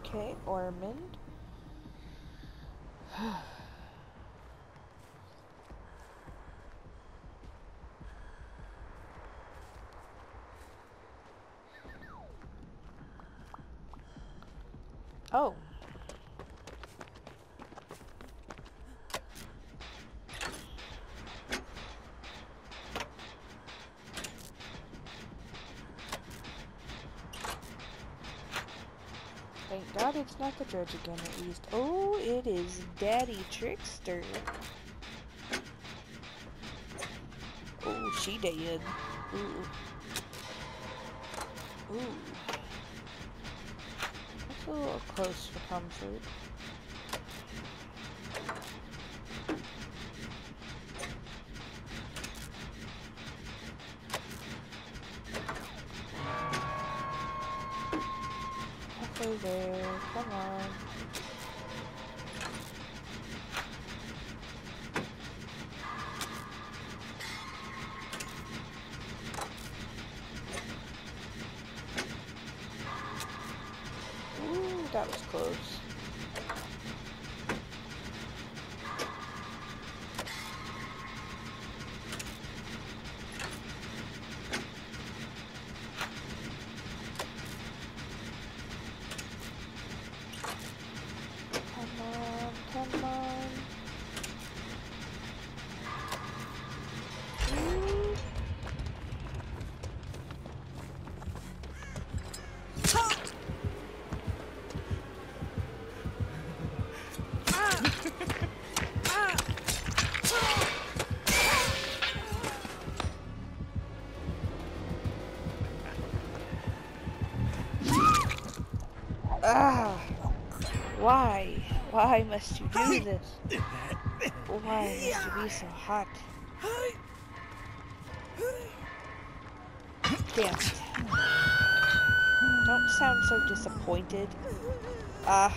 Okay, Ormond. Oh. Thank God it's not the judge again, at least. Oh, it is Daddy Trickster. Oh, she dead. Ooh. Ooh. That's a little close for comfort. Halfway there. Come on. Ooh, that was close. Come on, come on. Ooh. Ah! Why? Why must you do this? Why must you be so hot? Damn it. Don't sound so disappointed. Ah.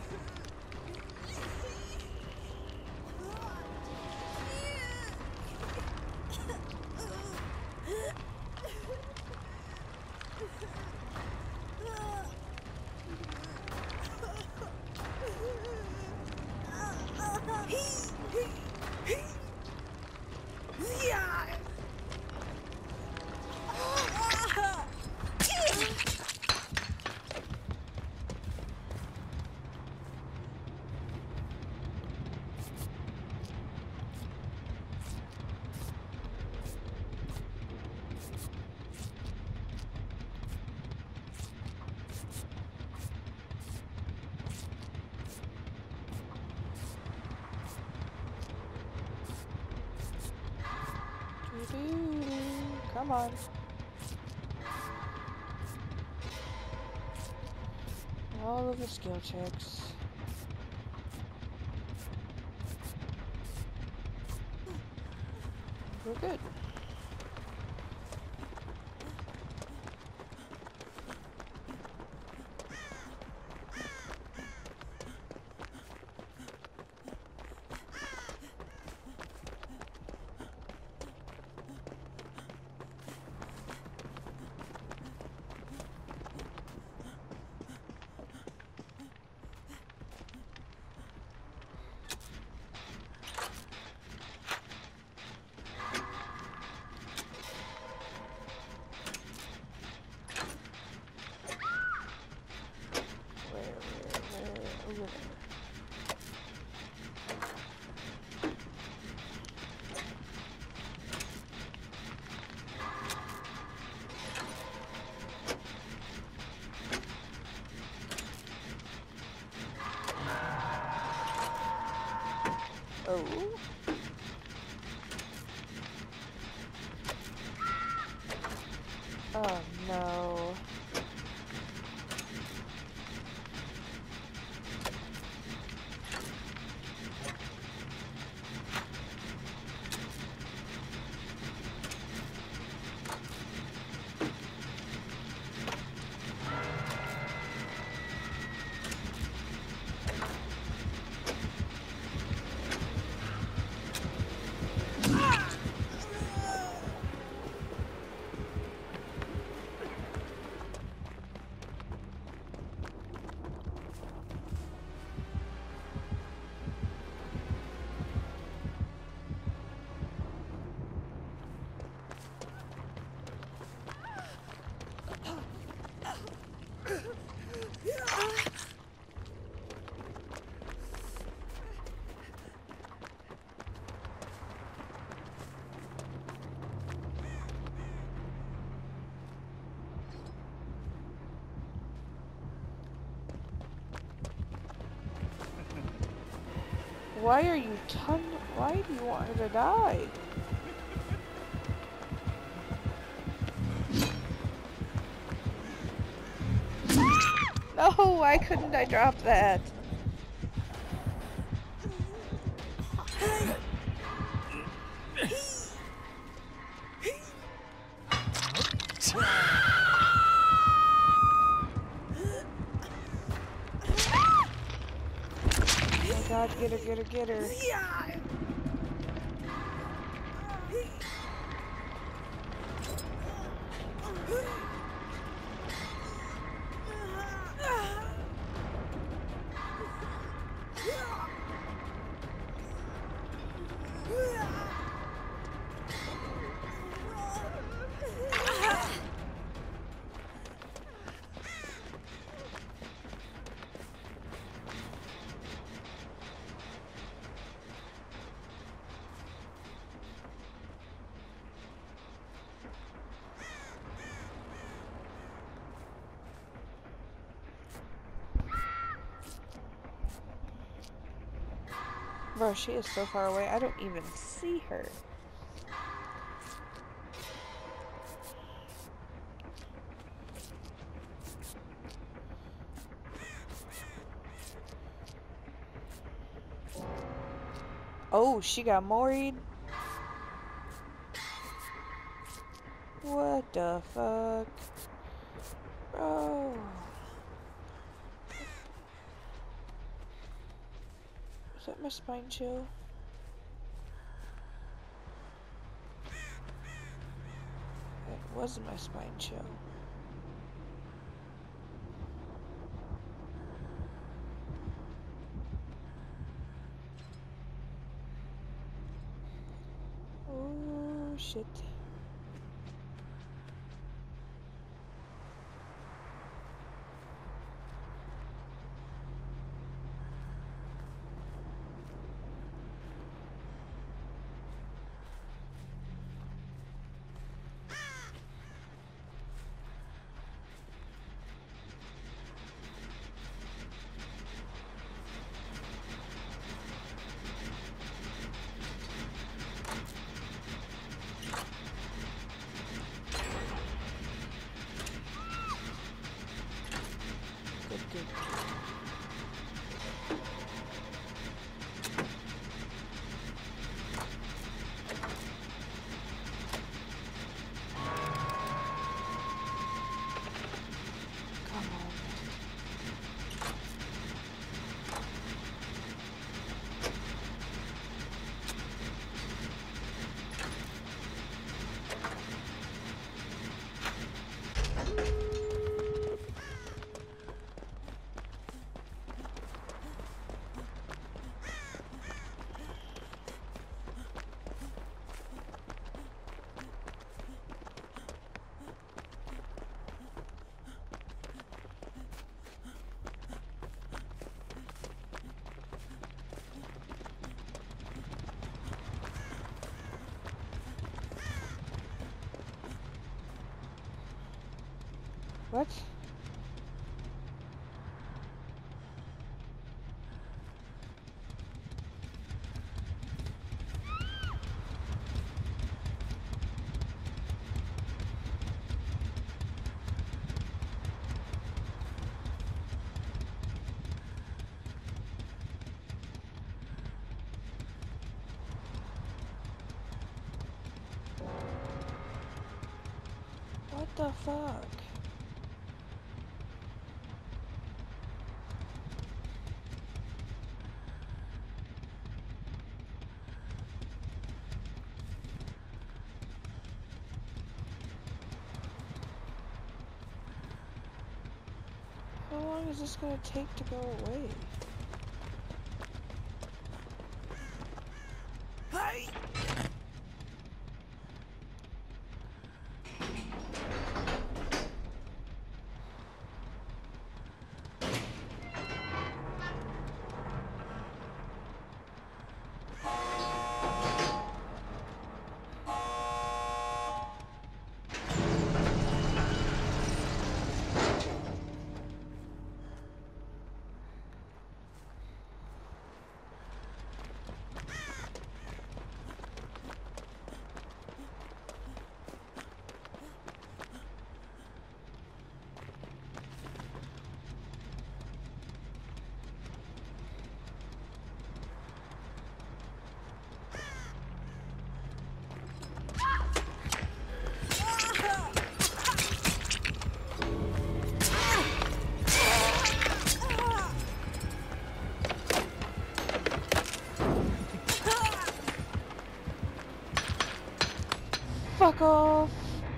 Come on. All of the skill checks. We're good. Over there. Oh. Oh no. Why are you why do you want her to die? No, why couldn't I drop that? Oh my god, get her, get her, get her. Bro, she is so far away, I don't even see her. Oh, she got moried? What the fuck? Bro. Is that my spine chill? It wasn't my spine chill. Oh shit. Good. Come on. What? What the fuck? How long is this gonna take to go away? Hey! off.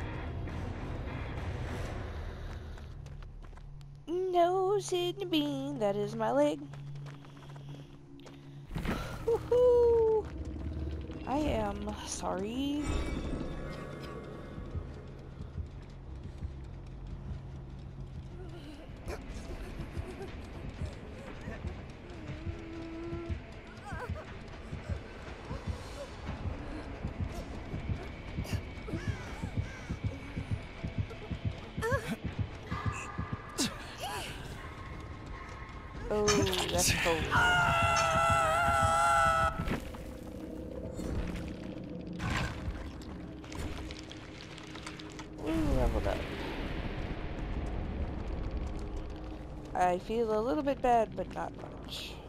No, Sydney Bean, that is my leg. Woohoo! I am sorry. Oh, that's cold. Ooh, leveled up. I feel a little bit bad, but not much.